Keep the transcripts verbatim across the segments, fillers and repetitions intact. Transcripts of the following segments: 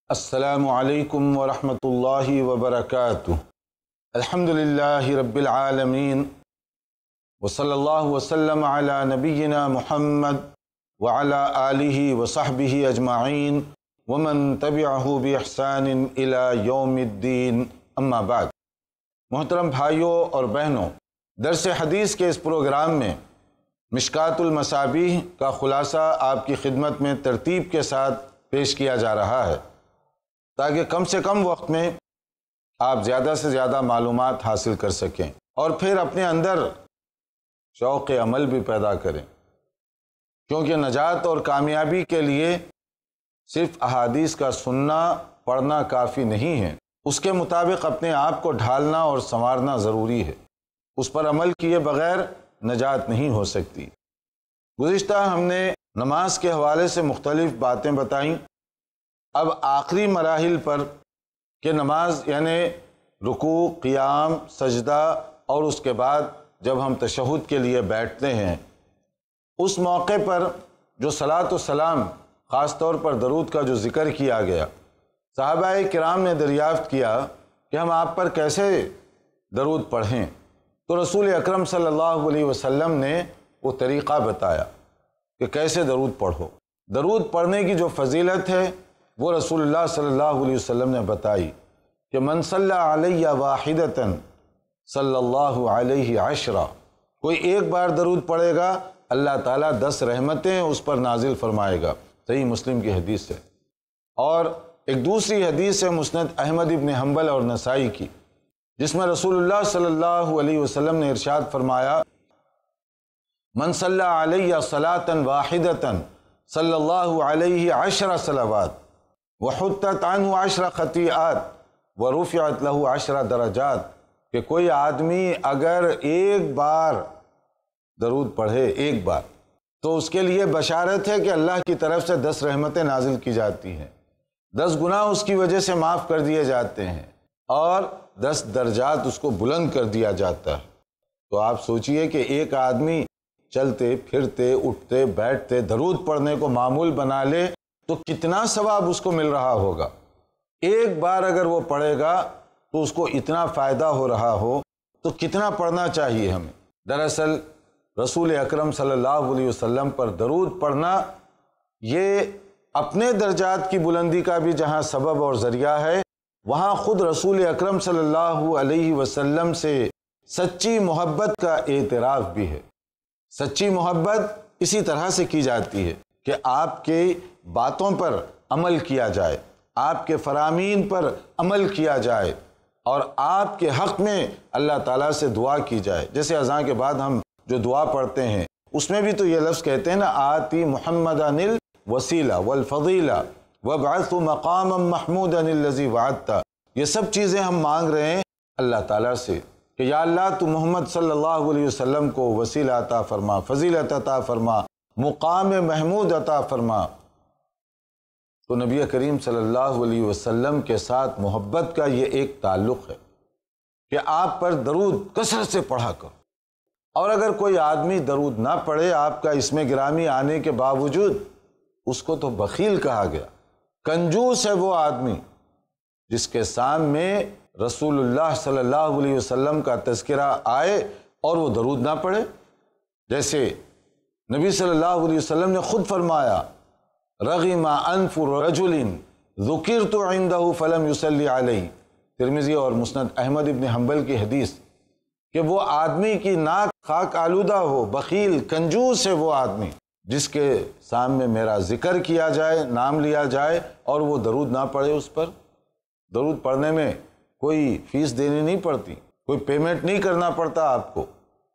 السلام علیکم ورحمۃ اللہ وبرکاتہ۔ الحمدللہ رب العالمین وصلی اللہ وسلم علی نبینا محمد وعلی آلہ وصحبہ اجمعین ومن تبعہ بإحسان الی یوم الدین، اما بعد۔ محترم بھائیوں اور بہنوں، درس حدیث کے اس پروگرام میں مشکات المصابیح کا خلاصہ آپ کی خدمت میں ترتیب کے ساتھ پیش کیا جا رہا ہے تاکہ کم سے کم وقت میں آپ زیادہ سے زیادہ معلومات حاصل کر سکیں اور پھر اپنے اندر شوق عمل بھی پیدا کریں، کیونکہ نجات اور کامیابی کے لیے صرف احادیث کا سننا پڑھنا کافی نہیں ہے، اس کے مطابق اپنے آپ کو ڈھالنا اور سنوارنا ضروری ہے۔ اس پر عمل کیے بغیر نجات نہیں ہو سکتی۔ گزشتہ ہم نے نماز کے حوالے سے مختلف باتیں بتائیں، اب آخری مراحل پر کہ نماز یعنی رکوع، قیام، سجدہ اور اس کے بعد جب ہم تشہد کے لیے بیٹھتے ہیں، اس موقع پر جو صلاۃ و سلام، خاص طور پر درود کا جو ذکر کیا گیا، صحابہ کرام نے دریافت کیا کہ ہم آپ پر کیسے درود پڑھیں، تو رسول اکرم صلی اللہ علیہ وسلم نے وہ طریقہ بتایا کہ کیسے درود پڑھو۔ درود پڑھنے کی جو فضیلت ہے وہ رسول اللہ صلی اللہ علیہ وسلم نے بتائی کہ من صلی علیہ واحدۃ صلی اللہ علیہ عشرہ، کوئی ایک بار درود پڑھے گا اللہ تعالیٰ دس رحمتیں اس پر نازل فرمائے گا، صحیح مسلم کی حدیث ہے۔ اور ایک دوسری حدیث ہے مسند احمد ابن حنبل اور نسائی کی، جس میں رسول اللہ صلی اللہ علیہ وسلم نے ارشاد فرمایا من صلی علیہ صلاۃ واحدۃ صلی اللہ علیہ عشر صلوات وحطت عنہ عشر خطیئات ورفعت لہ عشر درجات، کہ کوئی آدمی اگر ایک بار درود پڑھے ایک بار تو اس کے لیے بشارت ہے کہ اللہ کی طرف سے دس رحمتیں نازل کی جاتی ہیں، دس گناہ اس کی وجہ سے معاف کر دیے جاتے ہیں اور دس درجات اس کو بلند کر دیا جاتا ہے۔ تو آپ سوچئے کہ ایک آدمی چلتے پھرتے اٹھتے بیٹھتے درود پڑھنے کو معمول بنا لے تو کتنا ثواب اس کو مل رہا ہوگا۔ ایک بار اگر وہ پڑھے گا تو اس کو اتنا فائدہ ہو رہا ہو تو کتنا پڑھنا چاہیے ہمیں۔ دراصل رسول اکرم صلی اللہ علیہ وسلم پر درود پڑھنا یہ اپنے درجات کی بلندی کا بھی جہاں سبب اور ذریعہ ہے، وہاں خود رسول اکرم صلی اللہ علیہ وسلم سے سچی محبت کا اعتراف بھی ہے۔ سچی محبت اسی طرح سے کی جاتی ہے کہ آپ کے باتوں پر عمل کیا جائے، آپ کے فرامین پر عمل کیا جائے اور آپ کے حق میں اللہ تعالیٰ سے دعا کی جائے۔ جیسے اذان کے بعد ہم جو دعا پڑھتے ہیں اس میں بھی تو یہ لفظ کہتے ہیں نا، آتی محمدًا الوسیلہ والفضیلہ وابعثہ مقاما محمودا الذی وعدتہ، یہ سب چیزیں ہم مانگ رہے ہیں اللہ تعالیٰ سے کہ یا اللہ تو محمد صلی اللہ علیہ وسلم کو وسیلہ عطا فرما، فضیلت عطا فرما، مقام محمود عطا فرما۔ تو نبی کریم صلی اللہ علیہ وسلم کے ساتھ محبت کا یہ ایک تعلق ہے کہ آپ پر درود کثرت سے پڑھا کرو، اور اگر کوئی آدمی درود نہ پڑھے آپ کا اسم گرامی آنے کے باوجود، اس کو تو بخیل کہا گیا، کنجوس ہے وہ آدمی جس کے سامنے رسول اللہ صلی اللہ علیہ وسلم کا تذکرہ آئے اور وہ درود نہ پڑھے۔ جیسے نبی صلی اللہ علیہ وسلم نے خود فرمایا رغم انف رجل ذکرت عنده فلم يصلی علیہ، ترمذی اور مسند احمد ابن حنبل کی حدیث، کہ وہ آدمی کی ناک خاک آلودہ ہو، بخیل کنجوس ہے وہ آدمی جس کے سامنے میرا ذکر کیا جائے، نام لیا جائے اور وہ درود نہ پڑھے اس پر۔ درود پڑھنے میں کوئی فیس دینی نہیں پڑتی، کوئی پیمنٹ نہیں کرنا پڑتا آپ کو،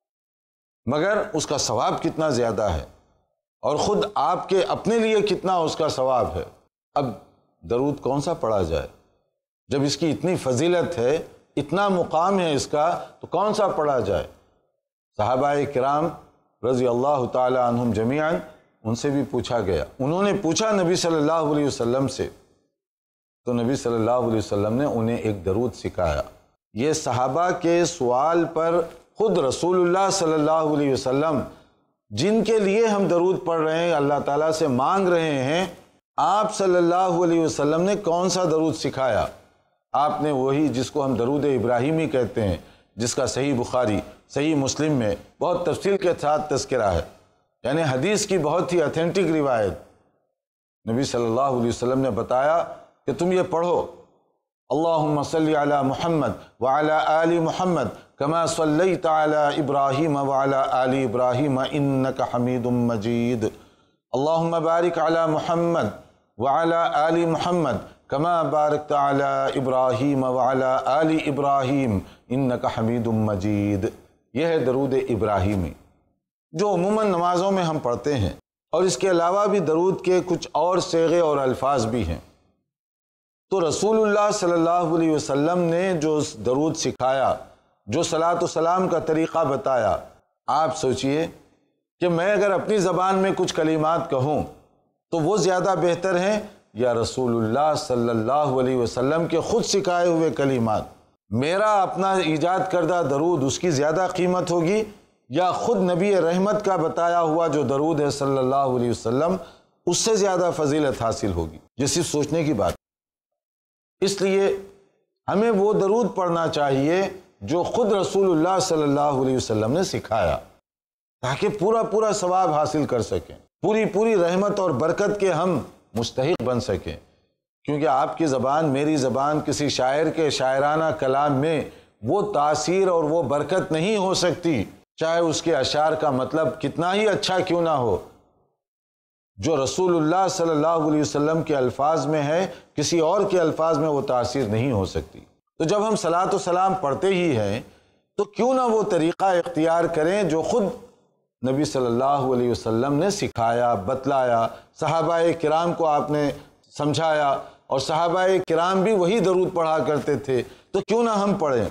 مگر اس کا ثواب کتنا زیادہ ہے اور خود آپ کے اپنے لیے کتنا اس کا ثواب ہے۔ اب درود کون سا پڑھا جائے؟ جب اس کی اتنی فضیلت ہے، اتنا مقام ہے اس کا، تو کون سا پڑھا جائے؟ صحابہ کرام رضی اللہ تعالی عنہم جمیعاً ان سے بھی پوچھا گیا، انہوں نے پوچھا نبی صلی اللہ علیہ وسلم سے، تو نبی صلی اللہ علیہ وسلم نے انہیں ایک درود سکھایا۔ یہ صحابہ کے سوال پر خود رسول اللہ صلی اللہ علیہ وسلم جن کے لیے ہم درود پڑھ رہے ہیں، اللہ تعالیٰ سے مانگ رہے ہیں، آپ صلی اللہ علیہ وسلم نے کون سا درود سکھایا؟ آپ نے وہی جس کو ہم درود ابراہیمی کہتے ہیں، جس کا صحیح بخاری صحیح مسلم میں بہت تفصیل کے ساتھ تذکرہ ہے، یعنی حدیث کی بہت ہی اتھینٹک روایت۔ نبی صلی اللہ علیہ وسلم نے بتایا کہ تم یہ پڑھو، اللہم صلی علی محمد وعلی آل محمد کما صلیت علی ابراہیم وعلی آل ابراہیم انک حمید مجید، اللہم بارک علی محمد وعلی آل محمد کما بارکت علی ابراہیم وعلی آل ابراہیم انک حمید مجید۔ یہ ہے درود ابراہیمی جو عموماً نمازوں میں ہم پڑھتے ہیں، اور اس کے علاوہ بھی درود کے کچھ اور صیغے اور الفاظ بھی ہیں۔ تو رسول اللہ صلی اللہ علیہ وسلم نے جو درود سکھایا، جو صلاۃ و سلام کا طریقہ بتایا، آپ سوچئے کہ میں اگر اپنی زبان میں کچھ کلمات کہوں تو وہ زیادہ بہتر ہیں، یا رسول اللہ صلی اللہ علیہ وسلم کے خود سکھائے ہوئے کلمات؟ میرا اپنا ایجاد کردہ درود اس کی زیادہ قیمت ہوگی، یا خود نبی رحمت کا بتایا ہوا جو درود ہے صلی اللہ علیہ وسلم اس سے زیادہ فضیلت حاصل ہوگی؟ یہ صرف سوچنے کی بات۔ اس لیے ہمیں وہ درود پڑھنا چاہیے جو خود رسول اللہ صلی اللہ علیہ وسلم نے سکھایا، تاکہ پورا پورا ثواب حاصل کر سکیں، پوری پوری رحمت اور برکت کے ہم مستحق بن سکیں۔ کیونکہ آپ کی زبان، میری زبان، کسی شاعر کے شاعرانہ کلام میں وہ تاثیر اور وہ برکت نہیں ہو سکتی، چاہے اس کے اشعار کا مطلب کتنا ہی اچھا کیوں نہ ہو، جو رسول اللہ صلی اللہ علیہ وسلم کے الفاظ میں ہے، کسی اور کے الفاظ میں وہ تاثیر نہیں ہو سکتی۔ تو جب ہم صلاۃ و سلام پڑھتے ہی ہیں تو کیوں نہ وہ طریقہ اختیار کریں جو خود نبی صلی اللہ علیہ وسلم نے سکھایا، بتلایا، صحابہ کرام کو آپ نے سمجھایا، اور صحابہ کرام بھی وہی درود پڑھا کرتے تھے، تو کیوں نہ ہم پڑھیں؟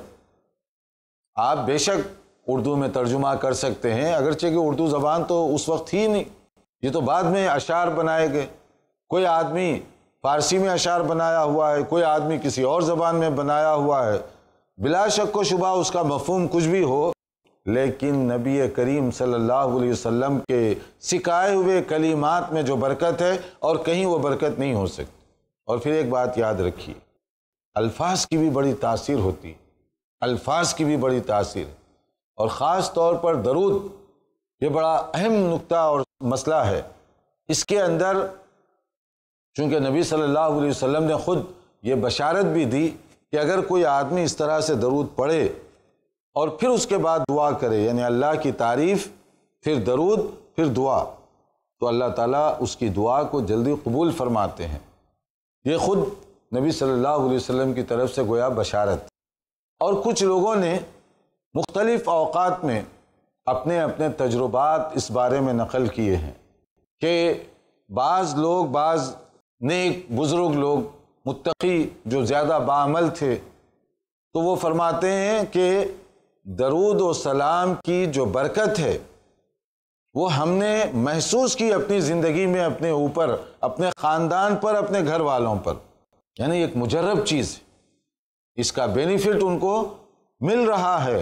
آپ بے شک اردو میں ترجمہ کر سکتے ہیں، اگرچہ کہ اردو زبان تو اس وقت تھی نہیں، یہ تو بعد میں اشعار بنائے گئے۔ کوئی آدمی فارسی میں اشعار بنایا ہوا ہے، کوئی آدمی کسی اور زبان میں بنایا ہوا ہے، بلا شک و شبہ اس کا مفہوم کچھ بھی ہو، لیکن نبی کریم صلی اللہ علیہ وسلم کے سکھائے ہوئے کلمات میں جو برکت ہے اور کہیں وہ برکت نہیں ہو سکتی۔ اور پھر ایک بات یاد رکھیے، الفاظ کی بھی بڑی تاثیر ہوتی ہے، الفاظ کی بھی بڑی تاثیر، اور خاص طور پر درود، یہ بڑا اہم نقطہ اور مسئلہ ہے۔ اس کے اندر چونکہ نبی صلی اللہ علیہ وسلم نے خود یہ بشارت بھی دی کہ اگر کوئی آدمی اس طرح سے درود پڑھے اور پھر اس کے بعد دعا کرے، یعنی اللہ کی تعریف، پھر درود، پھر دعا، تو اللہ تعالیٰ اس کی دعا کو جلدی قبول فرماتے ہیں۔ یہ خود نبی صلی اللہ علیہ وسلم کی طرف سے گویا بشارت۔ اور کچھ لوگوں نے مختلف اوقات میں اپنے اپنے تجربات اس بارے میں نقل کیے ہیں کہ بعض لوگ، بعض نیک بزرگ لوگ، متقی جو زیادہ باعمل تھے، تو وہ فرماتے ہیں کہ درود و سلام کی جو برکت ہے وہ ہم نے محسوس کی اپنی زندگی میں، اپنے اوپر، اپنے خاندان پر، اپنے گھر والوں پر، یعنی ایک مجرب چیز، اس کا بینیفٹ ان کو مل رہا ہے۔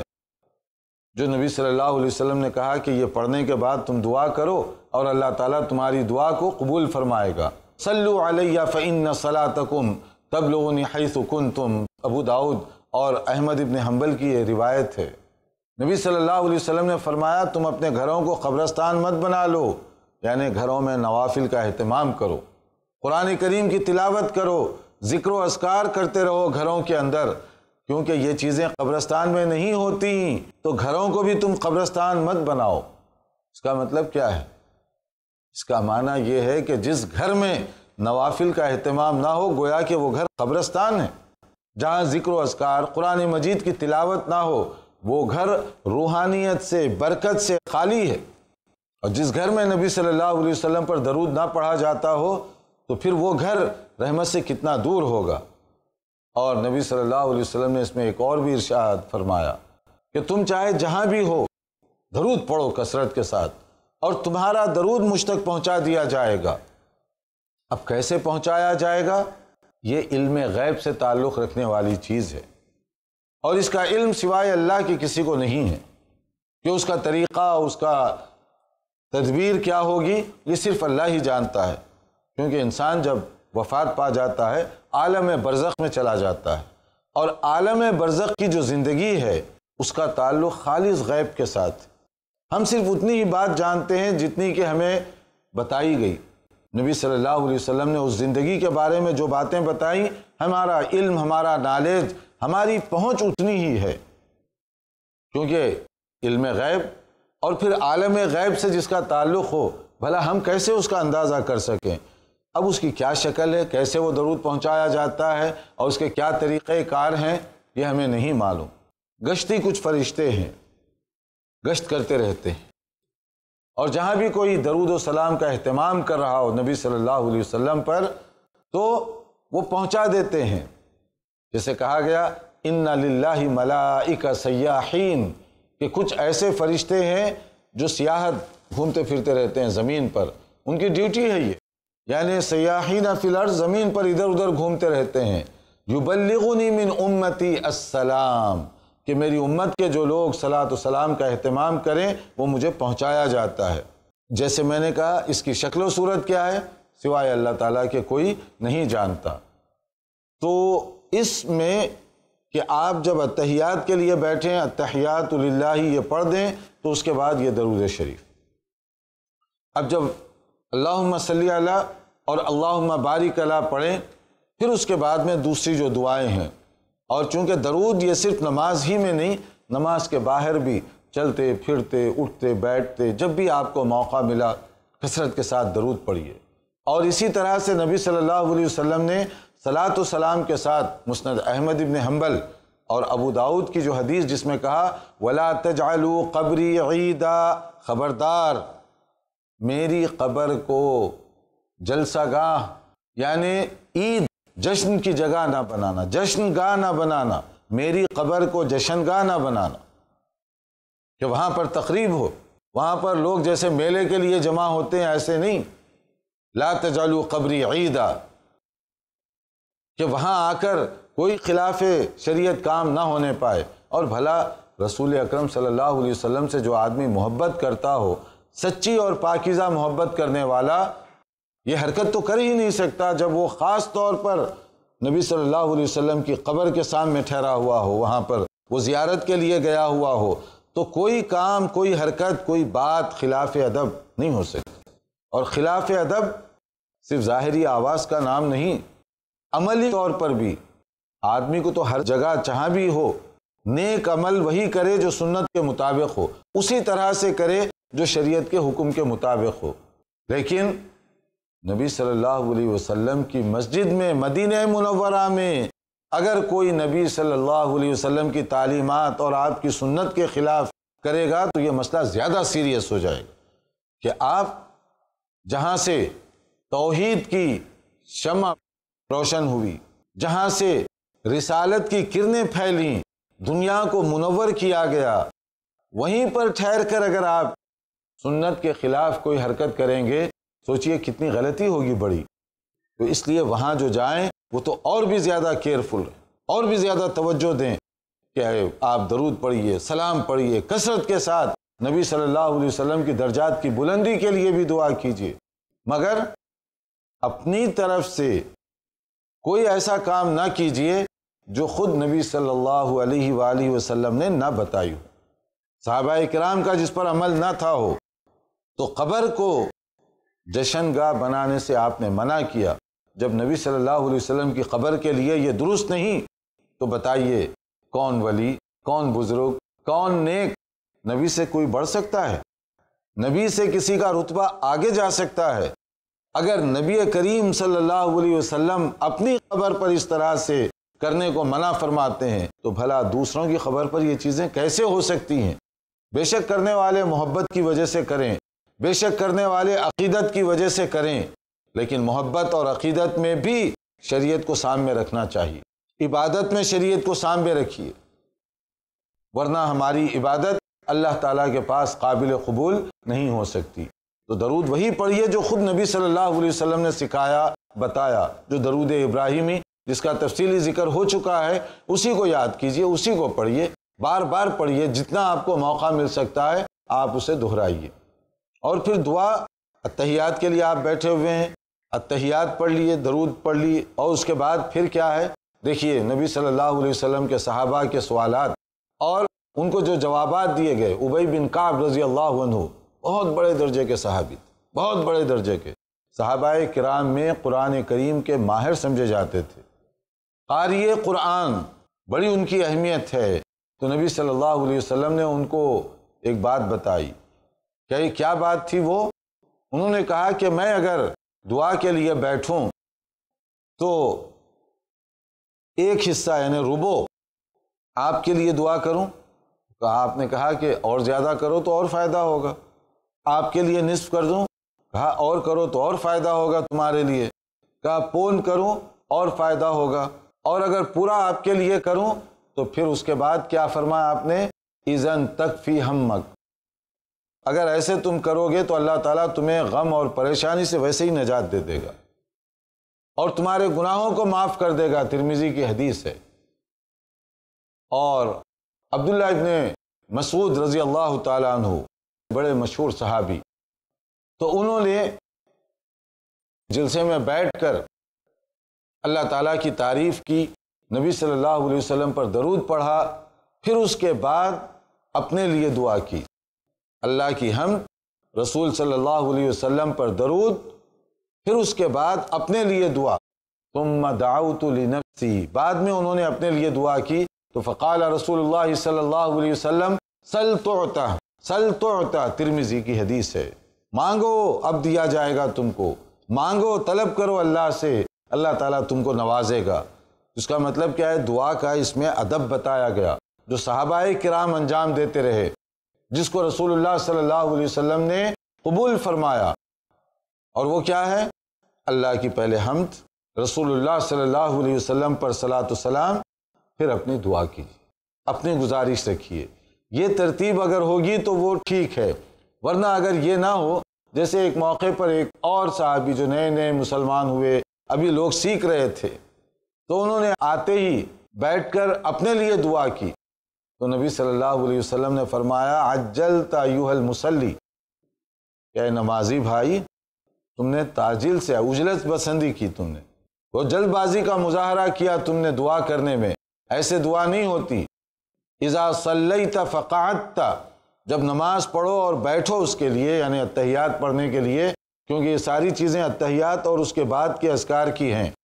جو نبی صلی اللہ علیہ وسلم نے کہا کہ یہ پڑھنے کے بعد تم دعا کرو اور اللہ تعالیٰ تمہاری دعا کو قبول فرمائے گا۔ صلو علیہ فإن صلاتکم تبلغنی حیث کنتم، ابو داؤد اور احمد ابن حنبل کی یہ روایت ہے۔ نبی صلی اللہ علیہ وسلم نے فرمایا تم اپنے گھروں کو قبرستان مت بنا لو، یعنی گھروں میں نوافل کا اہتمام کرو، قرآن کریم کی تلاوت کرو، ذکر و اذکار کرتے رہو گھروں کے اندر، کیونکہ یہ چیزیں قبرستان میں نہیں ہوتی، تو گھروں کو بھی تم قبرستان مت بناؤ۔ اس کا مطلب کیا ہے؟ اس کا معنی یہ ہے کہ جس گھر میں نوافل کا اہتمام نہ ہو، گویا کہ وہ گھر قبرستان ہے۔ جہاں ذکر و اذکار، قرآن مجید کی تلاوت نہ ہو، وہ گھر روحانیت سے، برکت سے خالی ہے۔ اور جس گھر میں نبی صلی اللہ علیہ وسلم پر درود نہ پڑھا جاتا ہو تو پھر وہ گھر رحمت سے کتنا دور ہوگا۔ اور نبی صلی اللہ علیہ وسلم نے اس میں ایک اور بھی ارشاد فرمایا کہ تم چاہے جہاں بھی ہو درود پڑھو کثرت کے ساتھ، اور تمہارا درود مجھ تک پہنچا دیا جائے گا۔ اب کیسے پہنچایا جائے گا؟ یہ علم غیب سے تعلق رکھنے والی چیز ہے، اور اس کا علم سوائے اللہ کے کسی کو نہیں ہے، کہ اس کا طریقہ، اس کا تدبیر کیا ہوگی، یہ صرف اللہ ہی جانتا ہے۔ کیونکہ انسان جب وفات پا جاتا ہے عالم برزخ میں چلا جاتا ہے، اور عالم برزخ کی جو زندگی ہے اس کا تعلق خالص غیب کے ساتھ۔ ہم صرف اتنی ہی بات جانتے ہیں جتنی کہ ہمیں بتائی گئی۔ نبی صلی اللہ علیہ وسلم نے اس زندگی کے بارے میں جو باتیں بتائیں، ہمارا علم، ہمارا نالج، ہماری پہنچ اتنی ہی ہے، کیونکہ علم غیب اور پھر عالم غیب سے جس کا تعلق ہو، بھلا ہم کیسے اس کا اندازہ کر سکیں؟ اب اس کی کیا شکل ہے، کیسے وہ درود پہنچایا جاتا ہے اور اس کے کیا طریقہ کار ہیں، یہ ہمیں نہیں معلوم۔ گشتی کچھ فرشتے ہیں، گشت کرتے رہتے ہیں، اور جہاں بھی کوئی درود و سلام کا اہتمام کر رہا ہو نبی صلی اللہ علیہ وسلم پر، تو وہ پہنچا دیتے ہیں۔ جیسے کہا گیا ان للہ ملائکہ سیاحین، کہ کچھ ایسے فرشتے ہیں جو سیاحت گھومتے پھرتے رہتے ہیں زمین پر، ان کی ڈیوٹی ہے یہ، یعنی سیاحین فی الارض، زمین پر ادھر ادھر گھومتے رہتے ہیں۔ یبلغنی من امتی السلام، کہ میری امت کے جو لوگ صلاۃ و سلام کا اہتمام کریں وہ مجھے پہنچایا جاتا ہے۔ جیسے میں نے کہا اس کی شکل و صورت کیا ہے سوائے اللہ تعالیٰ کے کوئی نہیں جانتا۔ تو اس میں کہ آپ جب اتحیات کے لیے بیٹھیں، اتحیات للہ یہ پڑھ دیں، تو اس کے بعد یہ درود شریف۔ اب جب اللہم صلی علی اور اللہم بارک علی پڑھیں، پھر اس کے بعد میں دوسری جو دعائیں ہیں، اور چونکہ درود یہ صرف نماز ہی میں نہیں، نماز کے باہر بھی چلتے پھرتے اٹھتے بیٹھتے جب بھی آپ کو موقع ملا کثرت کے ساتھ درود پڑھیے۔ اور اسی طرح سے نبی صلی اللہ علیہ وسلم نے صلاۃ و سلام کے ساتھ مسند احمد ابن حنبل اور ابو داؤد کی جو حدیث جس میں کہا وَلَا تَجْعَلُوا قَبْرِي عِيدًا، خبردار میری قبر کو جلسہ گاہ یعنی عید جشن کی جگہ نہ بنانا، جشن گاہ نہ بنانا، میری قبر کو جشن گاہ نہ بنانا کہ وہاں پر تقریب ہو، وہاں پر لوگ جیسے میلے کے لیے جمع ہوتے ہیں ایسے نہیں۔ لا تجعلوا قبری عیدا، کہ وہاں آ کر کوئی خلاف شریعت کام نہ ہونے پائے۔ اور بھلا رسول اکرم صلی اللہ علیہ وسلم سے جو آدمی محبت کرتا ہو، سچی اور پاکیزہ محبت کرنے والا، یہ حرکت تو کر ہی نہیں سکتا جب وہ خاص طور پر نبی صلی اللہ علیہ وسلم کی قبر کے سامنے ٹھہرا ہوا ہو، وہاں پر وہ زیارت کے لیے گیا ہوا ہو، تو کوئی کام، کوئی حرکت، کوئی بات خلاف ادب نہیں ہو سکتی۔ اور خلاف ادب صرف ظاہری آواز کا نام نہیں، عملی طور پر بھی آدمی کو تو ہر جگہ جہاں بھی ہو نیک عمل وہی کرے جو سنت کے مطابق ہو، اسی طرح سے کرے جو شریعت کے حکم کے مطابق ہو۔ لیکن نبی صلی اللہ علیہ وسلم کی مسجد میں مدینہ منورہ میں اگر کوئی نبی صلی اللہ علیہ وسلم کی تعلیمات اور آپ کی سنت کے خلاف کرے گا تو یہ مسئلہ زیادہ سیریس ہو جائے گا، کہ آپ جہاں سے توحید کی شمع روشن ہوئی، جہاں سے رسالت کی کرنیں پھیلیں، دنیا کو منور کیا گیا، وہیں پر ٹھہر کر اگر آپ سنت کے خلاف کوئی حرکت کریں گے، سوچئے کتنی غلطی ہوگی بڑی۔ تو اس لیے وہاں جو جائیں وہ تو اور بھی زیادہ کیئرفل رہیں، اور بھی زیادہ توجہ دیں کہ آپ درود پڑھیے، سلام پڑھیے، کثرت کے ساتھ نبی صلی اللہ علیہ وسلم کی درجات کی بلندی کے لیے بھی دعا کیجیے، مگر اپنی طرف سے کوئی ایسا کام نہ کیجیے جو خود نبی صلی اللہ علیہ وآلہ وسلم نے نہ بتائی ہو، صحابہ کرام کا جس پر عمل نہ تھا ہو۔ تو قبر کو جشن گاہ بنانے سے آپ نے منع کیا۔ جب نبی صلی اللہ علیہ وسلم کی قبر کے لیے یہ درست نہیں، تو بتائیے کون ولی، کون بزرگ، کون نیک نبی سے کوئی بڑھ سکتا ہے؟ نبی سے کسی کا رتبہ آگے جا سکتا ہے؟ اگر نبی کریم صلی اللہ علیہ وسلم اپنی قبر پر اس طرح سے کرنے کو منع فرماتے ہیں، تو بھلا دوسروں کی قبر پر یہ چیزیں کیسے ہو سکتی ہیں؟ بے شک کرنے والے محبت کی وجہ سے کریں، بے شک کرنے والے عقیدت کی وجہ سے کریں، لیکن محبت اور عقیدت میں بھی شریعت کو سامنے رکھنا چاہیے، عبادت میں شریعت کو سامنے رکھیے، ورنہ ہماری عبادت اللہ تعالیٰ کے پاس قابل قبول نہیں ہو سکتی۔ تو درود وہی پڑھیے جو خود نبی صلی اللہ علیہ وسلم نے سکھایا، بتایا، جو درود ابراہیمی جس کا تفصیلی ذکر ہو چکا ہے، اسی کو یاد کیجئے، اسی کو پڑھیے، بار بار پڑھیے، جتنا آپ کو موقع مل سکتا ہے آپ اسے دہرائیے۔ اور پھر دعا، اتحیات کے لیے آپ بیٹھے ہوئے ہیں، اتحیات پڑھ لیے، درود پڑھ لیے، اور اس کے بعد پھر کیا ہے، دیکھیے نبی صلی اللہ علیہ وسلم کے صحابہ کے سوالات اور ان کو جو جوابات دیے گئے۔ ابی بن کعب رضی اللہ عنہ بہت بڑے درجے کے صحابی تھے، بہت بڑے درجے کے صحابہ کرام میں قرآن کریم کے ماہر سمجھے جاتے تھے، قاری قرآن، بڑی ان کی اہمیت ہے۔ تو نبی صلی اللہ علیہ وسلم نے ان کو ایک بات بتائی کہ کیا بات تھی وہ؟ انہوں نے کہا کہ میں اگر دعا کے لیے بیٹھوں تو ایک حصہ یعنی ربو آپ کے لیے دعا کروں؟ کہا آپ نے کہا کہ اور زیادہ کرو تو اور فائدہ ہوگا۔ آپ کے لیے نصف کر دوں؟ کہا اور کرو تو اور فائدہ ہوگا تمہارے لیے۔ کہا پون کروں اور فائدہ ہوگا، اور اگر پورا آپ کے لیے کروں تو پھر اس کے بعد کیا فرمایا آپ نے؟ اذن تکفی ہمک، اگر ایسے تم کرو گے تو اللہ تعالیٰ تمہیں غم اور پریشانی سے ویسے ہی نجات دے دے گا اور تمہارے گناہوں کو معاف کر دے گا، ترمذی کی حدیث ہے۔ اور عبداللہ ابن مسعود رضی اللہ تعالیٰ عنہ بڑے مشہور صحابی، تو انہوں نے جلسے میں بیٹھ کر اللہ تعالیٰ کی تعریف کی، نبی صلی اللہ علیہ وسلم پر درود پڑھا، پھر اس کے بعد اپنے لیے دعا کی، اللہ کی حمد، رسول صلی اللہ علیہ وسلم پر درود، پھر اس کے بعد اپنے لیے دعا، ثم دعوت لنفسی، بعد میں انہوں نے اپنے لیے دعا کی تو فقال رسول اللہ صلی اللہ علیہ وسلم سل تعطى سل تعطى، ترمذی کی حدیث ہے، مانگو اب دیا جائے گا تم کو، مانگو طلب کرو اللہ سے، اللہ تعالیٰ تم کو نوازے گا۔ اس کا مطلب کیا ہے؟ دعا کا اس میں ادب بتایا گیا جو صحابہ کرام انجام دیتے رہے، جس کو رسول اللہ صلی اللہ علیہ وسلم نے قبول فرمایا، اور وہ کیا ہے؟ اللہ کی پہلے حمد، رسول اللہ صلی اللہ علیہ وسلم پر صلاۃ و سلام، پھر اپنی دعا کیجیے، اپنی گزارش رکھیے۔ یہ ترتیب اگر ہوگی تو وہ ٹھیک ہے، ورنہ اگر یہ نہ ہو، جیسے ایک موقع پر ایک اور صحابی جو نئے نئے مسلمان ہوئے، ابھی لوگ سیکھ رہے تھے، تو انہوں نے آتے ہی بیٹھ کر اپنے لیے دعا کی، تو نبی صلی اللہ علیہ وسلم نے فرمایا عجلت ایھا المصلی، کہ نمازی بھائی تم نے تعجیل سے عجلت پسندی کی، تم نے وہ جلد بازی کا مظاہرہ کیا تم نے دعا کرنے میں، ایسے دعا نہیں ہوتی۔ اذا صلیت فقعدت، جب نماز پڑھو اور بیٹھو اس کے لیے، یعنی اتحیات پڑھنے کے لیے، کیونکہ یہ ساری چیزیں اتحیات اور اس کے بعد کے اذکار کی ہیں،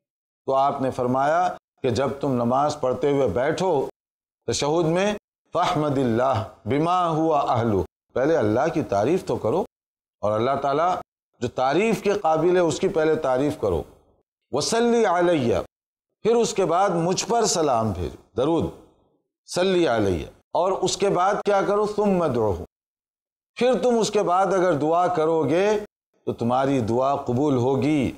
تو آپ نے فرمایا کہ جب تم نماز پڑھتے ہوئے بیٹھو تشہد میں، فاحمد اللہ بما ہوا اہلہ، پہلے اللہ کی تعریف تو کرو، اور اللہ تعالیٰ جو تعریف کے قابل ہے اس کی پہلے تعریف کرو، وصلی علیہ، پھر اس کے بعد مجھ پر سلام بھیجو، درود، صلی علیہ، اور اس کے بعد کیا کرو؟ ثم ادعوہ، پھر تم اس کے بعد اگر دعا کرو گے تو تمہاری دعا قبول ہوگی۔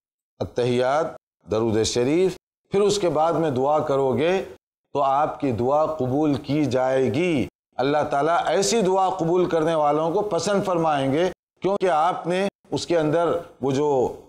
اتحیات، درود شریف، پھر اس کے بعد میں دعا کرو گے تو آپ کی دعا قبول کی جائے گی، اللہ تعالیٰ ایسی دعا قبول کرنے والوں کو پسند فرمائیں گے، کیونکہ آپ نے اس کے اندر وہ جو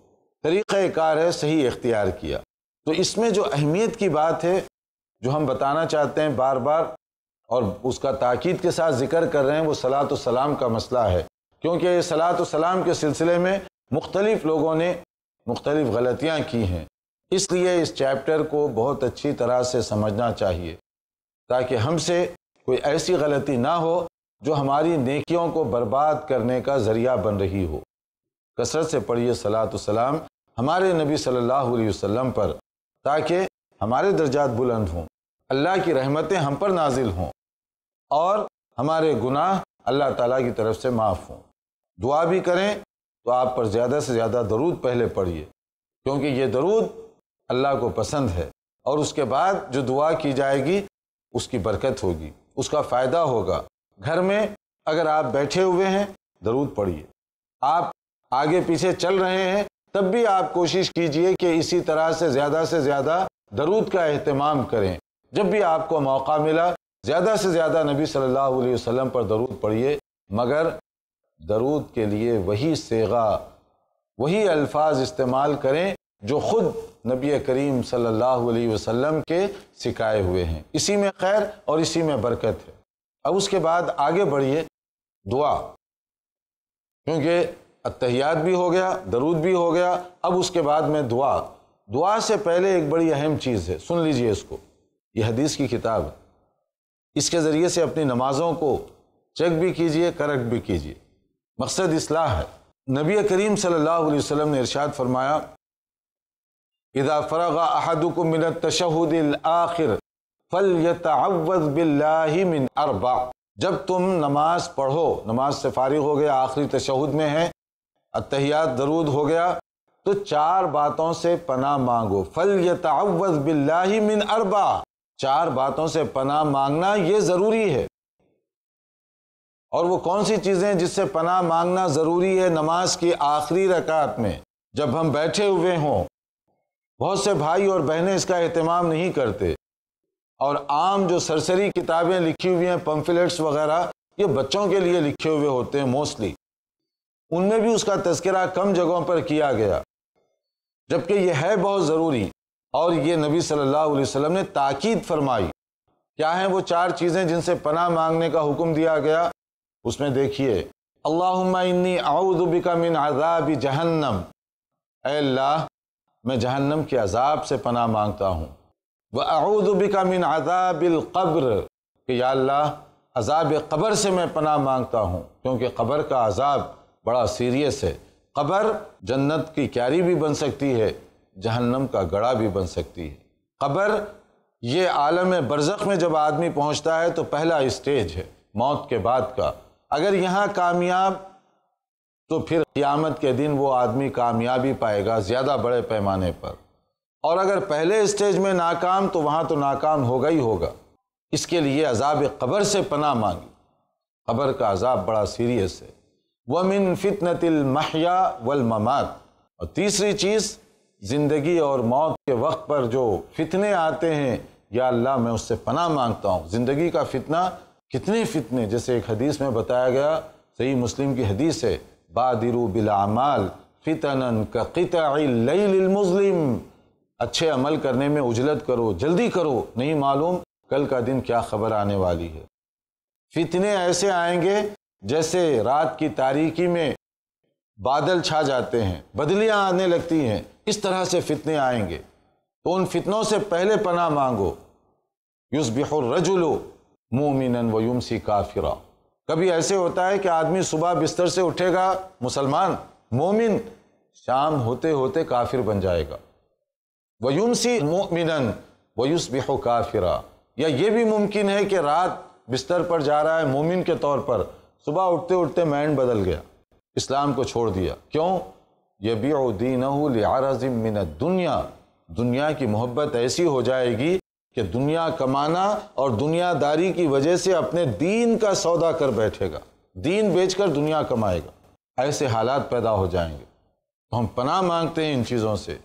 طریقہ کار ہے صحیح اختیار کیا۔ تو اس میں جو اہمیت کی بات ہے جو ہم بتانا چاہتے ہیں بار بار، اور اس کا تاکید کے ساتھ ذکر کر رہے ہیں، وہ صلاۃ و سلام کا مسئلہ ہے، کیونکہ یہ صلاۃ و سلام کے سلسلے میں مختلف لوگوں نے مختلف غلطیاں کی ہیں، اس لیے اس چیپٹر کو بہت اچھی طرح سے سمجھنا چاہیے تاکہ ہم سے کوئی ایسی غلطی نہ ہو جو ہماری نیکیوں کو برباد کرنے کا ذریعہ بن رہی ہو۔ کثرت سے پڑھیے صلاۃ و سلام ہمارے نبی صلی اللہ علیہ وسلم پر، تاکہ ہمارے درجات بلند ہوں، اللہ کی رحمتیں ہم پر نازل ہوں، اور ہمارے گناہ اللہ تعالیٰ کی طرف سے معاف ہوں۔ دعا بھی کریں تو آپ پر زیادہ سے زیادہ درود پہلے پڑھیے، کیونکہ یہ درود اللہ کو پسند ہے، اور اس کے بعد جو دعا کی جائے گی اس کی برکت ہوگی، اس کا فائدہ ہوگا۔ گھر میں اگر آپ بیٹھے ہوئے ہیں درود پڑھیے، آپ آگے پیچھے چل رہے ہیں تب بھی آپ کوشش کیجئے کہ اسی طرح سے زیادہ سے زیادہ درود کا اہتمام کریں۔ جب بھی آپ کو موقع ملا زیادہ سے زیادہ نبی صلی اللہ علیہ وسلم پر درود پڑھیے، مگر درود کے لیے وہی صیغہ، وہی الفاظ استعمال کریں جو خود نبی کریم صلی اللہ علیہ وسلم کے سکھائے ہوئے ہیں، اسی میں خیر اور اسی میں برکت ہے۔ اب اس کے بعد آگے بڑھیے، دعا، کیونکہ اتحیات بھی ہو گیا، درود بھی ہو گیا، اب اس کے بعد میں دعا دعا سے پہلے ایک بڑی اہم چیز ہے، سن لیجئے اس کو، یہ حدیث کی کتاب ہے، اس کے ذریعے سے اپنی نمازوں کو چیک بھی کیجئے، کریکٹ بھی کیجئے، مقصد اصلاح ہے۔ نبی کریم صلی اللہ علیہ وسلم نے ارشاد فرمایا اذا فرغ احدکم من التشہد الآخر فلیتعوذ باللہ من اربع، جب تم نماز پڑھو، نماز سے فارغ ہو گیا، آخری تشہد میں ہے، اتحیات درود ہو گیا، تو چار باتوں سے پناہ مانگو، فلیتعوذ باللہ من اربع، چار باتوں سے پناہ مانگنا یہ ضروری ہے۔ اور وہ کون سی چیزیں جس سے پناہ مانگنا ضروری ہے؟ نماز کی آخری رکعت میں جب ہم بیٹھے ہوئے ہوں، بہت سے بھائی اور بہنیں اس کا اہتمام نہیں کرتے، اور عام جو سرسری کتابیں لکھی ہوئی ہیں، پمفلیٹس وغیرہ، یہ بچوں کے لیے لکھے ہوئے ہوتے ہیں موسٹلی، ان میں بھی اس کا تذکرہ کم جگہوں پر کیا گیا، جبکہ یہ ہے بہت ضروری۔ اور یہ نبی صلی اللہ علیہ وسلم نے تاکید فرمائی۔ کیا ہیں وہ چار چیزیں جن سے پناہ مانگنے کا حکم دیا گیا؟ اس میں دیکھیے، اللہم انی اعوذ بک من عذاب جہنم، اے اللہ میں جہنم کے عذاب سے پناہ مانگتا ہوں، وَأَعُوذُ بِكَ مِنْ عَذَابِ الْقَبْرِ، کہ یا اللہ عذاب قبر سے میں پناہ مانگتا ہوں، کیونکہ قبر کا عذاب بڑا سیریس ہے۔ قبر جنت کی کیاری بھی بن سکتی ہے، جہنم کا گڑھا بھی بن سکتی ہے۔ قبر یہ عالم برزخ میں جب آدمی پہنچتا ہے تو پہلا اسٹیج ہے موت کے بعد کا۔ اگر یہاں کامیاب تو پھر قیامت کے دن وہ آدمی کامیابی پائے گا زیادہ بڑے پیمانے پر، اور اگر پہلے اسٹیج میں ناکام تو وہاں تو ناکام ہوگا ہی ہوگا۔ اس کے لیے عذاب قبر سے پناہ مانگی، قبر کا عذاب بڑا سیریس ہے۔ وَمِن فِتْنَةِ الْمَحْيَا وَالْمَمَاتِ، اور تیسری چیز، زندگی اور موت کے وقت پر جو فتنے آتے ہیں، یا اللہ میں اس سے پناہ مانگتا ہوں۔ زندگی کا فتنہ، کتنے فتنے، جیسے ایک حدیث میں بتایا گیا، صحیح مسلم کی حدیث ہے، بادروا بالاعمال فتنا کقطع اللیل المظلم، اچھے عمل کرنے میں عجلت کرو، جلدی کرو، نہیں معلوم کل کا دن کیا خبر آنے والی ہے۔ فتنے ایسے آئیں گے جیسے رات کی تاریکی میں بادل چھا جاتے ہیں، بدلیاں آنے لگتی ہیں، اس طرح سے فتنے آئیں گے، تو ان فتنوں سے پہلے پناہ مانگو۔ یصبح الرجل مومنا ویمسی کافرا، کبھی ایسے ہوتا ہے کہ آدمی صبح بستر سے اٹھے گا مسلمان مومن، شام ہوتے ہوتے کافر بن جائے گا۔ ویمسی مؤمنا ویصبح کافرا، یا یہ بھی ممکن ہے کہ رات بستر پر جا رہا ہے مومن کے طور پر، صبح اٹھتے اٹھتے مائنڈ بدل گیا، اسلام کو چھوڑ دیا۔ کیوں؟ یبیع دینہ لعرض من الدنیا، دنیا کی محبت ایسی ہو جائے گی کہ دنیا کمانا اور دنیا داری کی وجہ سے اپنے دین کا سودا کر بیٹھے گا، دین بیچ کر دنیا کمائے گا، ایسے حالات پیدا ہو جائیں گے۔ تو ہم پناہ مانگتے ہیں ان چیزوں سے،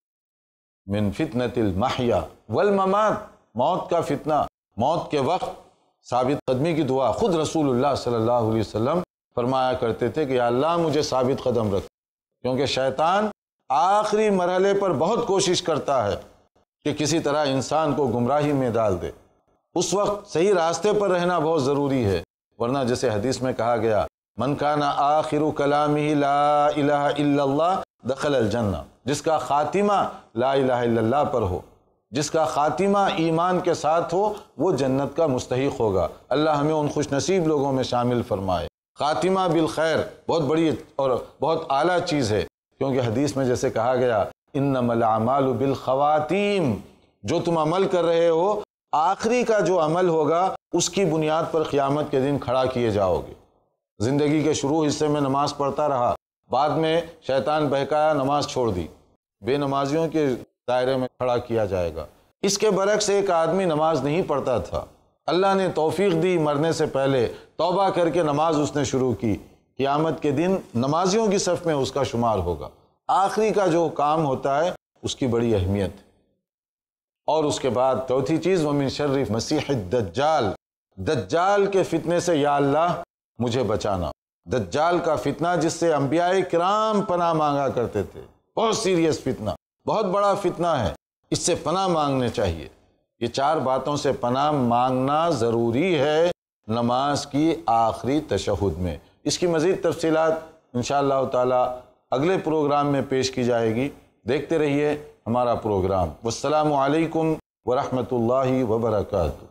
من فتنة المحیا والممات، موت کا فتنہ، موت کے وقت ثابت قدمی کی دعا، خود رسول اللہ صلی اللہ علیہ وسلم فرمایا کرتے تھے کہ یا اللہ مجھے ثابت قدم رکھ، کیونکہ شیطان آخری مرحلے پر بہت کوشش کرتا ہے کہ کسی طرح انسان کو گمراہی میں ڈال دے۔ اس وقت صحیح راستے پر رہنا بہت ضروری ہے، ورنہ جیسے حدیث میں کہا گیا من کان آخر کلامہ لا الہ الا اللہ دخل الجنہ، جس کا خاتمہ لا الہ الا اللہ پر ہو، جس کا خاتمہ ایمان کے ساتھ ہو، وہ جنت کا مستحق ہوگا۔ اللہ ہمیں ان خوش نصیب لوگوں میں شامل فرمائے۔ خاتمہ بالخیر بہت بڑی اور بہت اعلیٰ چیز ہے، کیونکہ حدیث میں جیسے کہا گیا انما الاعمال بالخواتیم، جو تم عمل کر رہے ہو آخری کا جو عمل ہوگا اس کی بنیاد پر قیامت کے دن کھڑا کیے جاؤ گے۔ زندگی کے شروع حصے میں نماز پڑھتا رہا، بعد میں شیطان بہکایا، نماز چھوڑ دی، بے نمازیوں کے دائرے میں کھڑا کیا جائے گا۔ اس کے برعکس ایک آدمی نماز نہیں پڑھتا تھا، اللہ نے توفیق دی، مرنے سے پہلے توبہ کر کے نماز اس نے شروع کی، قیامت کے دن نمازیوں کی صف میں اس کا شمار ہوگا۔ آخری کا جو کام ہوتا ہے اس کی بڑی اہمیت ہے۔ اور اس کے بعد چوتھی چیز ومن شر مسیح الدجال، دجال کے فتنے سے یا اللہ مجھے بچانا۔ دجال کا فتنہ جس سے انبیاء کرام پناہ مانگا کرتے تھے، بہت سیریس فتنہ، بہت بڑا فتنہ ہے، اس سے پناہ مانگنے چاہیے۔ یہ چار باتوں سے پناہ مانگنا ضروری ہے نماز کی آخری تشہد میں۔ اس کی مزید تفصیلات انشاءاللہ تعالی اگلے پروگرام میں پیش کی جائے گی۔ دیکھتے رہیے ہمارا پروگرام۔ والسلام علیکم ورحمۃ اللہ وبرکاتہ۔